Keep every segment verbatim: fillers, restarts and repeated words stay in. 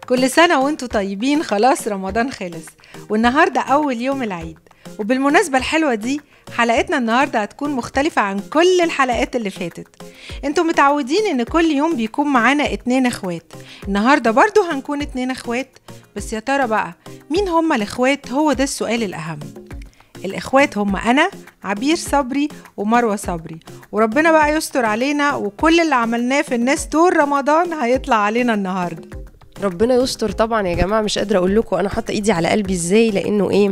كل سنة وانتوا طيبين. خلاص رمضان خلص والنهاردة أول يوم العيد، وبالمناسبة الحلوة دي حلقتنا النهاردة هتكون مختلفة عن كل الحلقات اللي فاتت. انتوا متعودين ان كل يوم بيكون معانا اتنين اخوات، النهاردة برضو هنكون اتنين اخوات، بس يا ترى بقى مين هما الاخوات؟ هو ده السؤال الأهم. الإخوات هم أنا عبير صبري ومروة صبري، وربنا بقى يستر علينا وكل اللي عملناه في الناس طول رمضان هيطلع علينا النهاردة. ربنا يستر طبعا يا جماعة. مش قادرة أقول لكم أنا حاطة إيدي على قلبي إزاي، لأنه إيه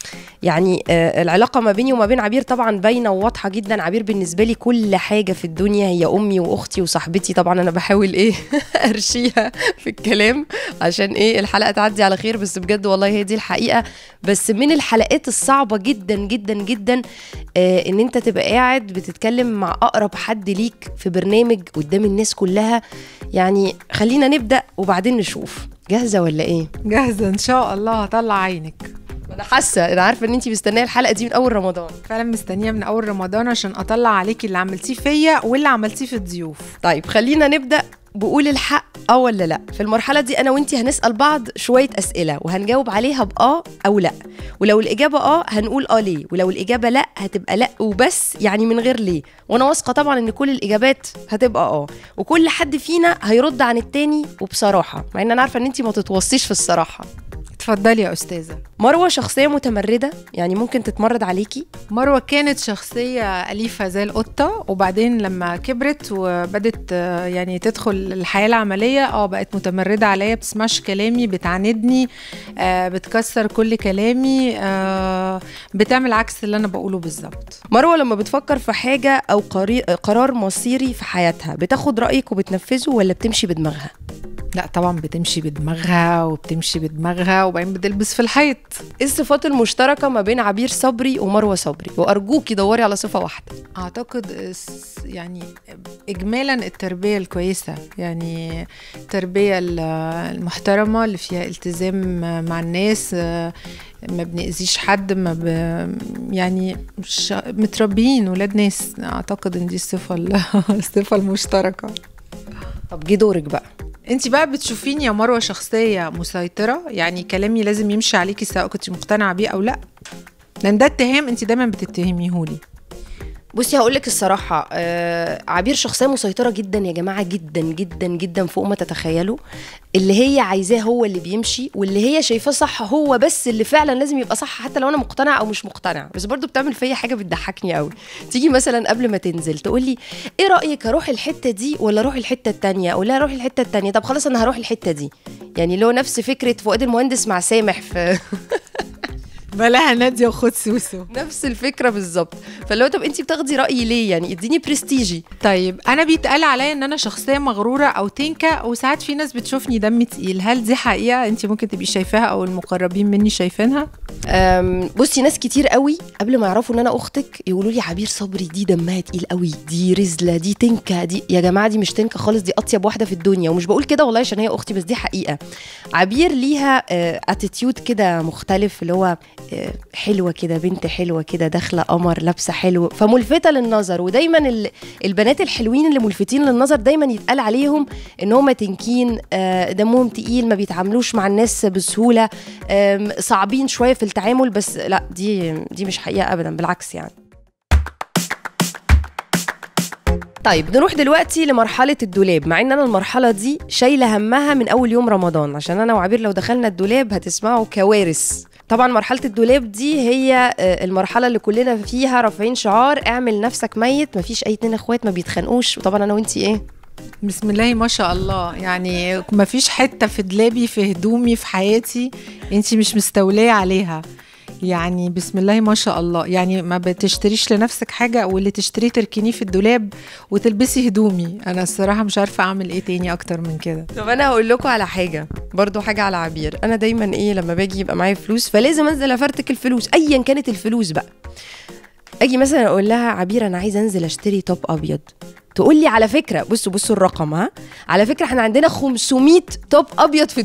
يعني آه العلاقة ما بيني وما بين عبير طبعا باينة وواضحة جدا. عبير بالنسبة لي كل حاجة في الدنيا، هي أمي وأختي وصاحبتي. طبعا أنا بحاول إيه أرشيها في الكلام عشان إيه الحلقة تعدي على خير، بس بجد والله هي دي الحقيقة. بس من الحلقات الصعبة جدا جدا جدا آه إن أنت تبقى قاعد بتتكلم مع أقرب حد ليك في برنامج قدام الناس كلها. يعني خلينا نبدأ وبعدين نشوف. جاهزة ولا إيه؟ جاهزة إن شاء الله، هطلع عينك. انا حاسه انا عارفه ان انتي مستنيه الحلقه دي من اول رمضان. فعلا مستنيه من اول رمضان عشان اطلع عليكي اللي عملتيه فيا واللي عملتيه في الضيوف. طيب خلينا نبدا. بقول الحق اه ولا لا؟ في المرحله دي انا وانتي هنسال بعض شويه اسئله وهنجاوب عليها باه او لا، ولو الاجابه اه هنقول اه ليه، ولو الاجابه لا هتبقى لا وبس، يعني من غير ليه. وانا واثقه طبعا ان كل الاجابات هتبقى اه، وكل حد فينا هيرد عن التاني وبصراحه، مع ان انا عارفه ان انتي ما تتوصيش في الصراحه. اتفضلي يا أستاذة. مروة شخصية متمردة، يعني ممكن تتمرد عليكي؟ مروة كانت شخصية أليفة زي القطة، وبعدين لما كبرت وبدت يعني تدخل الحياة العملية اه بقت متمردة عليا، بتسمعش كلامي، بتعاندني، آه بتكسر كل كلامي، آه بتعمل عكس اللي أنا بقوله بالظبط. مروة لما بتفكر في حاجة أو قرار مصيري في حياتها بتاخد رأيك وبتنفذه ولا بتمشي بدماغها؟ لا طبعا بتمشي بدماغها وبتمشي بدماغها وبعدين بتلبس في الحيط. ايه الصفات المشتركة ما بين عبير صبري ومروة صبري؟ وأرجوكي دوري على صفة واحدة. أعتقد يعني إجمالا التربية الكويسة، يعني التربية المحترمة اللي فيها التزام مع الناس، ما بنأذيش حد، ما ب... يعني مش متربيين ولاد ناس. أعتقد إن دي الصفة الصفة المشتركة. طب جه دورك بقى. انتي بقى بتشوفيني يا مروة شخصية مسيطرة، يعني كلامي لازم يمشي عليكي سواء كنتي مقتنعة بيه او لا، لان ده اتهام انتي دايما بتتهميهولي. بصي هقولك الصراحة، آه عبير شخصية مسيطرة جدا يا جماعة، جدا جدا جدا فوق ما تتخيلوا. اللي هي عايزاه هو اللي بيمشي، واللي هي شايفاه صح هو بس اللي فعلا لازم يبقى صح، حتى لو انا مقتنع او مش مقتنع. بس برضو بتعمل فيا حاجة بتضحكني قوي. تيجي مثلا قبل ما تنزل تقولي ايه رأيك اروح الحتة دي ولا اروح الحتة التانية؟ اقول لها اروح الحتة التانية. طب خلاص انا هروح الحتة دي. يعني لو نفس فكرة فؤاد المهندس مع سامح في بلاها نادية وخد سوسو، نفس الفكرة بالظبط. فلو طب انتي بتاخدي رأيي ليه؟ يعني اديني برستيجي. طيب انا بيتقال عليا ان انا شخصية مغرورة او تنكة، وساعات في ناس بتشوفني دم تقيل. هل دي حقيقة انتي ممكن تبقي شايفاها او المقربين مني شايفينها؟ بصي ناس كتير قوي قبل ما يعرفوا ان انا اختك يقولوا لي عبير صبري دي دمها تقيل قوي، دي رزلة، دي تنكة. دي يا جماعة دي مش تنكة خالص، دي اطيب واحدة في الدنيا. ومش بقول كده والله عشان هي اختي، بس دي حقيقة. عبير ليها اتيتيود كده مختلف، اللي هو حلوة كده، بنت حلوة كده، داخلة قمر، لابسة حلو، فملفتة للنظر. ودايما البنات الحلوين اللي ملفتين للنظر دايما يتقال عليهم ان هم تنكين، دمهم تقيل، ما بيتعاملوش مع الناس بسهولة، صعبين شوية في التعامل. بس لا، دي دي مش حقيقة ابدا، بالعكس يعني. طيب نروح دلوقتي لمرحلة الدولاب، مع ان انا المرحلة دي شايلة همها من اول يوم رمضان، عشان انا وعبير لو دخلنا الدولاب هتسمعوا كوارث. طبعا مرحلة الدولاب دي هي المرحلة اللي كلنا فيها رافعين شعار اعمل نفسك ميت، مفيش اي اتنين اخوات ما بيتخانقوش. وطبعا انا وانتي ايه بسم الله ما شاء الله، يعني مفيش حتة في دولابي في هدومي في حياتي انتي مش مستولية عليها. يعني بسم الله ما شاء الله، يعني ما بتشتريش لنفسك حاجة واللي تشتريه تركنيه في الدولاب وتلبسي هدومي. أنا الصراحة مش عارفة أعمل إيه تاني أكتر من كده. طب أنا هقول لكم على حاجة برضو، حاجة على عبير. أنا دايما إيه لما باجي يبقى معايا فلوس فلازم أنزل أفرتك الفلوس أيا كانت الفلوس بقى. أجي مثلا أقول لها عبير أنا عايزة أنزل أشتري توب أبيض، تقول لي على فكرة بصوا بصوا الرقم، ها على فكرة احنا عندنا خمسمية توب أبيض في الدولاب.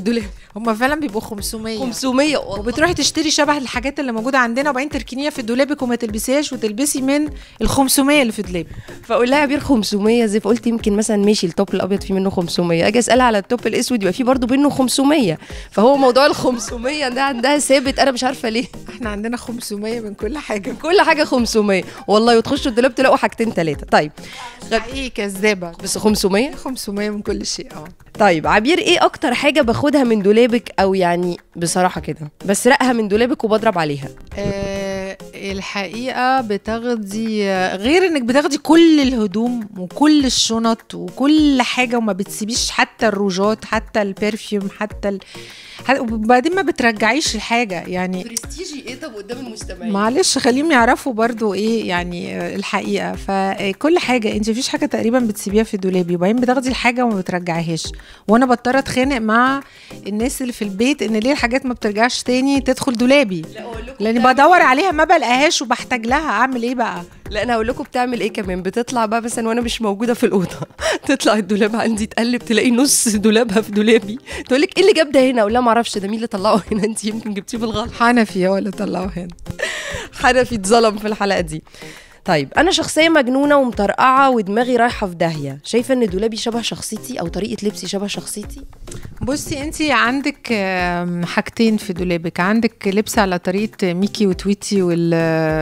هم فعلا بيبقوا خمسمية خمسمية والله. وبتروحي تشتري شبه الحاجات اللي موجوده عندنا وبعدين تركنيها في دولابك وما تلبسيهاش وتلبسي من ال خمسمية اللي في دولابك. فاقول لها يا بير خمسمية زي، فقلت يمكن مثلا ماشي التوب الابيض فيه منه خمسمية، اجي اسالها على التوب الاسود يبقى فيه برضه منه خمسمية. فهو موضوع ال خمسمية ده عندها ثابت، انا مش عارفه ليه. احنا عندنا خمسمية من كل حاجه، كل حاجه خمسمية والله، وتخشوا الدولاب تلاقوا حاجتين ثلاثه. طيب حقيقي كذابه، بس خمسمية خمسمية من كل شيء. اه طيب عبير، ايه اكتر حاجه باخدها من دولابك، او يعني بصراحه كده بسرقها من دولابك وبضرب عليها؟ أه الحقيقه بتاخدي، غير انك بتاخدي كل الهدوم وكل الشنط وكل حاجه وما بتسيبيش حتى الروجات حتى البرفيوم حتى ال... وبعدين ما بترجعيش الحاجه يعني. برستيجي ايه طب قدام المستمعين؟ معلش خليهم يعرفوا برضو ايه يعني الحقيقه. فكل حاجه انت مفيش حاجه تقريبا بتسيبيها في دولابي، وبعدين بتاخدي الحاجه وما بترجعيهاش، وانا بضطر اتخانق مع الناس اللي في البيت ان ليه الحاجات ما بترجعش تاني تدخل دولابي، لاني بدور عليها ما بلاقيهاش وبحتاج لها. اعمل ايه بقى؟ لا انا هقول لكم بتعمل ايه كمان. بتطلع بقى مثلا وانا مش موجوده في الاوضه، تطلع الدولاب عندي تقلب تلاقي نص دولابها في دولابي، تقول لك ايه اللي جاب ده هنا؟ اقول لها ما اعرفش، ده مين اللي طلعه هنا؟ انت يمكن جبتيه بالغلط. حنفي هو اللي طلعه هنا. حنفي اتظلم في الحلقه دي. طيب انا شخصيه مجنونه ومطرقعه ودماغي رايحه في داهيه، شايفه ان دولابي شبه شخصيتي او طريقه لبسي شبه شخصيتي؟ بصي انت عندك حاجتين في دولابك، عندك لبس على طريقه ميكي وتويتي وال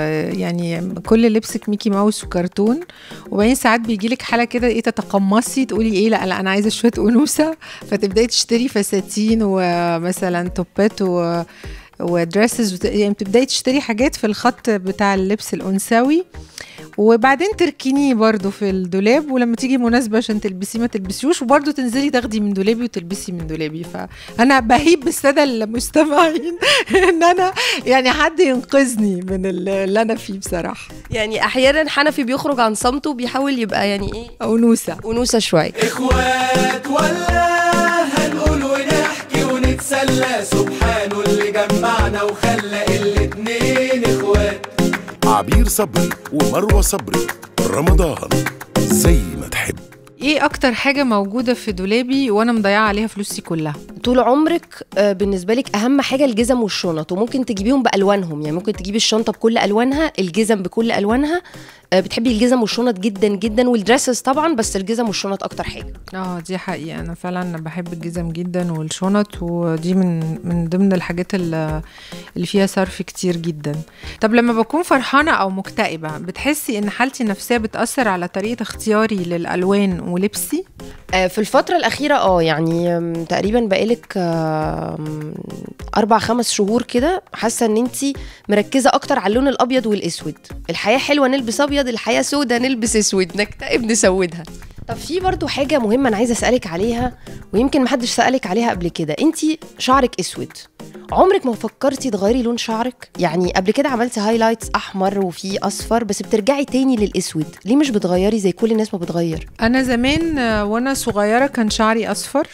يعني كل لبسك ميكي ماوس وكرتون، وبعدين ساعات بيجيلك حاله كده ايه تتقمصي تقولي ايه لا لا انا عايزه شويه انوثه، فتبداي تشتري فساتين ومثلا توبات و ودريسز، يعني بتبداي تشتري حاجات في الخط بتاع اللبس الانثوي وبعدين تركنيه برضو في الدولاب، ولما تيجي مناسبة عشان تلبسيه ما تلبسيوش، وبرضو تنزلي تاخدي من دولابي وتلبسي من دولابي. فأنا بهيب بالسادة المستمعين إن أنا يعني حد ينقذني من اللي أنا فيه بصراحة. يعني أحيانا حنفي بيخرج عن صمته وبيحاول يبقى يعني إيه أنوثة أنوثة شوية. إخوات ولا هنقول ونحكي ونتسلى، سبحانه اللي جمعنا وخلى الاتنين إخوات. عبير صبري ومروة صبري، رمضان زي ما تحب. ايه اكتر حاجة موجودة في دولابي وانا مضيعة عليها فلوسي كلها؟ طول عمرك بالنسبة لك اهم حاجة الجزم والشنط، وممكن تجيبيهم بألوانهم، يعني ممكن تجيبي الشنطة بكل ألوانها، الجزم بكل ألوانها. بتحبي الجزم والشنط جدا جدا، والدريسز طبعا، بس الجزم والشنط اكتر حاجه. اه دي حقيقه، انا فعلا بحب الجزم جدا والشنط، ودي من من ضمن الحاجات اللي فيها صرف كتير جدا. طب لما بكون فرحانه او مكتئبه بتحسي ان حالتي النفسيه بتاثر على طريقه اختياري للالوان ولبسي؟ آه في الفتره الاخيره اه يعني تقريبا بقالك آه اربع خمس شهور كده حاسه ان انتي مركزه اكتر على اللون الابيض والاسود. الحياه حلوه نلبس ابيض، الحياه سودة نلبس اسود، نكتئب نسودها. طب في برضو حاجه مهمه انا عايزه اسالك عليها، ويمكن محدش سالك عليها قبل كده. انتي شعرك اسود، عمرك ما فكرتي تغيري لون شعرك؟ يعني قبل كده عملتي هايلايتس احمر وفي اصفر، بس بترجعي تاني للاسود، ليه مش بتغيري زي كل الناس ما بتغير؟ انا زمان وانا صغيره كان شعري اصفر،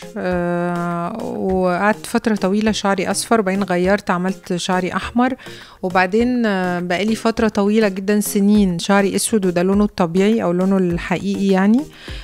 أه وقعدت فتره طويله شعري اصفر، وبعدين غيرت عملت شعري احمر، وبعدين بقالي فتره طويله جدا سنين شعري اسود، وده لونه الطبيعي او لونه الحقيقي يعني.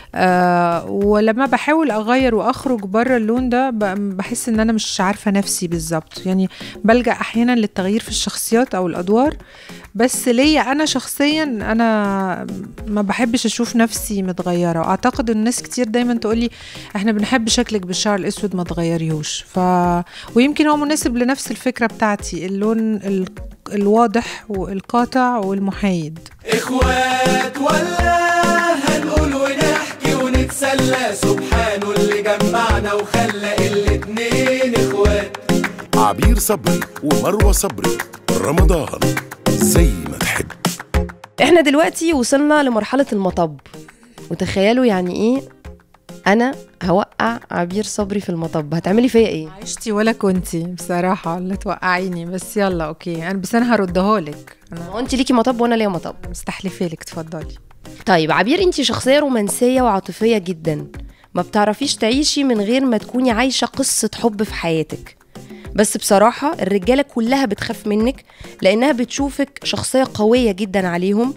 أه ولما بحاول اغير واخرج بره اللون ده بحس ان انا مش عارفه نفسي بالظبط، يعني بلجأ احيانا للتغيير في الشخصيات او الادوار، بس ليا انا شخصيا انا ما بحبش اشوف نفسي متغيره. واعتقد الناس كتير دايما تقولي احنا بنحب شكلك بالشعر الاسود ما تغيريهوش، ف ويمكن هو مناسب لنفس الفكره بتاعتي، اللون ال... الواضح والقاطع والمحايد. اخوات ولا هنقول ونحكي ونتسلى، سبحانه اللي جمعنا وخلى الاتنين اخوات. عبير صبري ومروة صبري، رمضان زي ما تحب. احنا دلوقتي وصلنا لمرحلة المطب، وتخيلوا يعني ايه انا هوقع عبير صبري في المطب، هتعملي فيا ايه؟ عشتي ولا كنتي بصراحة اللي توقعيني، بس يلا اوكي انا بس انا هردها لك. انا انت ليكي مطب وانا ليا مطب، مستحلفه لك، اتفضلي. طيب عبير، انت شخصية رومانسية وعاطفية جدا، ما بتعرفيش تعيشي من غير ما تكوني عايشة قصة حب في حياتك، بس بصراحة الرجالة كلها بتخاف منك لأنها بتشوفك شخصية قوية جدا عليهم،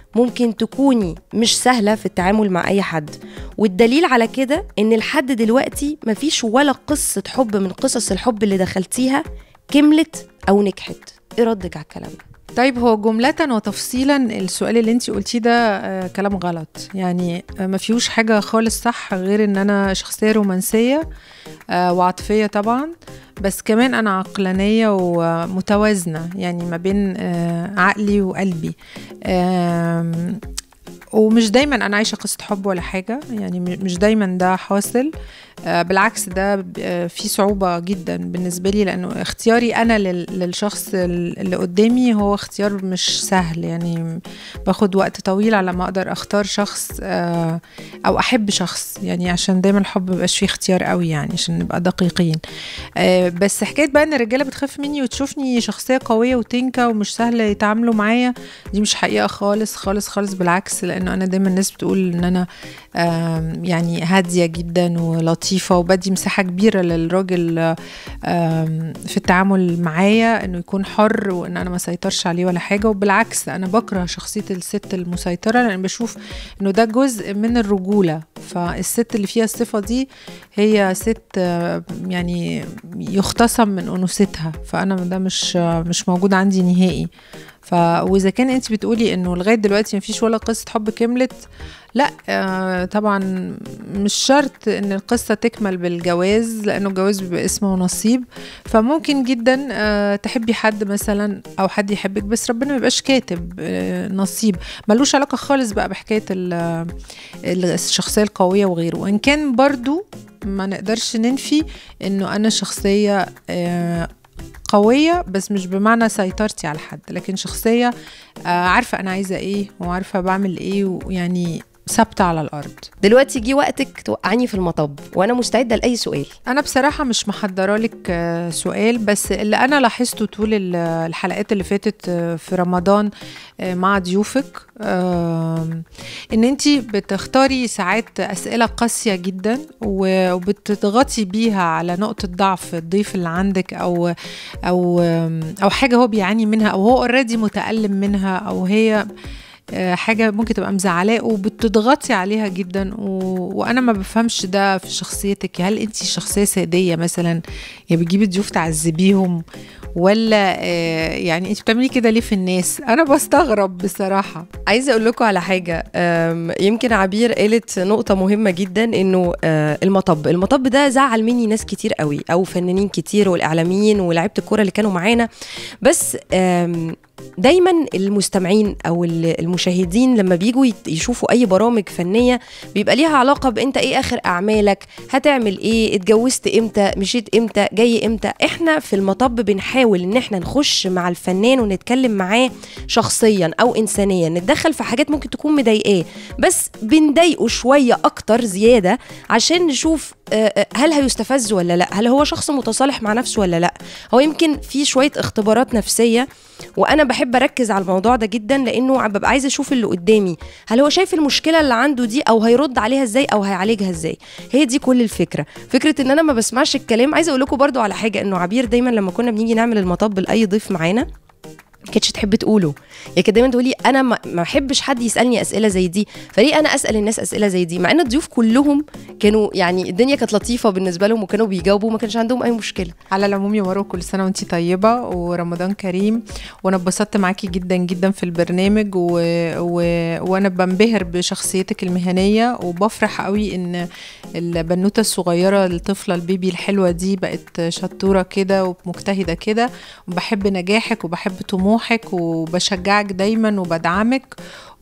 ممكن تكوني مش سهلة في التعامل مع أي حد، والدليل على كده إن لحد دلوقتي مفيش ولا قصة حب من قصص الحب اللي دخلتيها كملت أو نجحت. إيه ردك على الكلام ده؟ طيب هو جملة وتفصيلا السؤال اللي انتي قلتيه ده آه كلام غلط، يعني آه ما فيهوش حاجة خالص صح غير ان انا شخصية رومانسية آه وعاطفية طبعا، بس كمان انا عقلانية ومتوازنة، يعني ما بين آه عقلي وقلبي. آه ومش دايما انا عايشه قصه حب ولا حاجه، يعني مش دايما ده حاصل، آه بالعكس ده آه في صعوبه جدا بالنسبه لي، لانه اختياري انا للشخص اللي قدامي هو اختيار مش سهل، يعني باخد وقت طويل على ما اقدر اختار شخص آه او احب شخص، يعني عشان دايما الحب مبقاش فيه اختيار قوي، يعني عشان نبقى دقيقين. آه بس حكايه بقى ان الرجاله بتخاف مني وتشوفني شخصيه قويه وتنكه ومش سهل يتعاملوا معايا، دي مش حقيقه خالص خالص خالص، بالعكس، لانه انا دايما الناس بتقول ان انا يعني هاديه جدا ولطيفه وبدي مساحه كبيره للراجل في التعامل معايا انه يكون حر وان انا ما سيطرش عليه ولا حاجه، وبالعكس انا بكره شخصيه الست المسيطره، لان بشوف انه ده جزء من الرجوله، فالست اللي فيها الصفه دي هي ست يعني يختصم من انوثتها، فانا ده مش مش موجود عندي نهائي. ف واذا كان انت بتقولي انه لغايه دلوقتي مفيش ولا قصه حب كملت، لا آه طبعا مش شرط ان القصه تكمل بالجواز، لانه الجواز بيبقى اسمه ونصيب، فممكن جدا آه تحبي حد مثلا او حد يحبك، بس ربنا ميبقاش كاتب آه نصيب، ملوش علاقه خالص بقى بحكايه الشخصيه القويه وغيره. وان كان برضو ما نقدرش ننفي انه انا شخصيه آه قوية، بس مش بمعنى سيطرتي على حد، لكن شخصية آه عارفة أنا عايزة إيه وعارفة بعمل إيه، ويعني ثابتة على الأرض. دلوقتي جي وقتك توقعني في المطب وأنا مستعدة لأي سؤال. أنا بصراحة مش محضرة لك آه سؤال، بس اللي أنا لاحظته طول الحلقات اللي فاتت آه في رمضان آه مع ضيوفك آه إن أنتي بتختاري ساعات أسئلة قاسية جدا وبتضغطي بيها على نقطة ضعف الضيف اللي عندك، أو أو أو حاجة هو بيعاني منها، أو هو أوريدي متألم منها، أو هي حاجة ممكن تبقى مزعلاه وبتضغطي عليها جدا، و... وأنا ما بفهمش ده في شخصيتك. هل أنتي شخصية سادية مثلا، يعني بتجيبي ضيوف تعذبيهم، ولا آه يعني أنتي بتعملي كده ليه في الناس؟ أنا بستغرب بصراحة. عايزة أقول لكم على حاجة، يمكن عبير قالت نقطة مهمة جدا، إنه المطب المطب ده زعل مني ناس كتير قوي، أو فنانين كتير والإعلاميين ولاعيبة الكورة اللي كانوا معانا، بس دايما المستمعين او المشاهدين لما بيجوا يشوفوا اي برامج فنية بيبقى ليها علاقة بانت ايه اخر اعمالك، هتعمل ايه، اتجوزت امتى، مشيت امتى، جاي امتى. احنا في المطب بنحاول ان احنا نخش مع الفنان ونتكلم معاه شخصيا او انسانيا، نتدخل في حاجات ممكن تكون مضايقاه، بس بنضايقه شوية اكتر زيادة عشان نشوف هل هيستفز ولا لا، هل هو شخص متصالح مع نفسه ولا لا. هو يمكن في شوية اختبارات نفسية، وانا بحب اركز على الموضوع ده جدا، لانه ببقى عايزه اشوف اللي قدامي هل هو شايف المشكله اللي عنده دي، او هيرد عليها ازاي، او هيعالجها ازاي. هي دي كل الفكره، فكره ان انا ما بسمعش الكلام. عايزه اقول لكم برضو على حاجه، انه عبير دايما لما كنا بنيجي نعمل المطب لاي ضيف معانا كانتش تحب تقوله، يعني كانت دايما تقولي انا ما بحبش حد يسالني اسئله زي دي، فليه انا اسال الناس اسئله زي دي، مع ان الضيوف كلهم كانوا يعني الدنيا كانت لطيفه بالنسبه لهم وكانوا بيجاوبوا، ما كانش عندهم اي مشكله. على العموم يا مروه، كل سنه وانتي طيبه ورمضان كريم، وانا اتبسطت معاكي جدا جدا في البرنامج، و... و... وانا بنبهر بشخصيتك المهنيه، وبفرح قوي ان البنوته الصغيره الطفله البيبي الحلوه دي بقت شطوره كده ومجتهده كده، وبحب نجاحك وبحب طموحك وبشجعك دايما وبدعمك،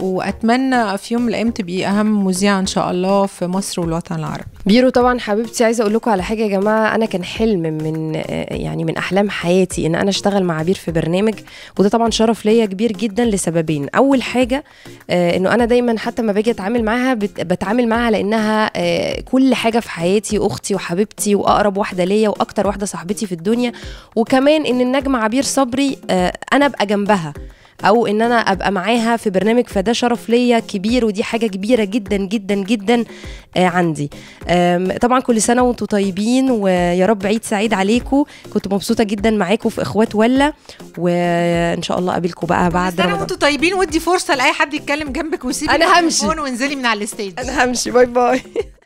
واتمنى في يوم من الايام تبقي اهم مذيعه ان شاء الله في مصر والوطن العربي. بيرو طبعا حبيبتي، عايزه اقول لكم على حاجه يا جماعه، انا كان حلم من يعني من احلام حياتي ان انا اشتغل مع عبير في برنامج، وده طبعا شرف ليا كبير جدا لسببين. اول حاجه انه انا دايما حتى ما باجي اتعامل معاها بتعامل معاها لانها كل حاجه في حياتي، اختي وحبيبتي واقرب واحده ليا واكتر واحده صاحبتي في الدنيا، وكمان ان النجمه عبير صبري انا ابقى جنبها، او ان انا ابقى معاها في برنامج، فده شرف ليا كبير، ودي حاجه كبيره جدا جدا جدا آه عندي. طبعا كل سنه وانتم طيبين، ويا رب عيد سعيد عليكم. كنت مبسوطه جدا معاكم في اخوات ولا، وان شاء الله اقابلكم بقى بعد رمضان. سنه وانتم طيبين، ودي فرصه لاي حد يتكلم جنبك وسيبي انا همشي وانزلي من على الستيج. انا همشي. باي باي.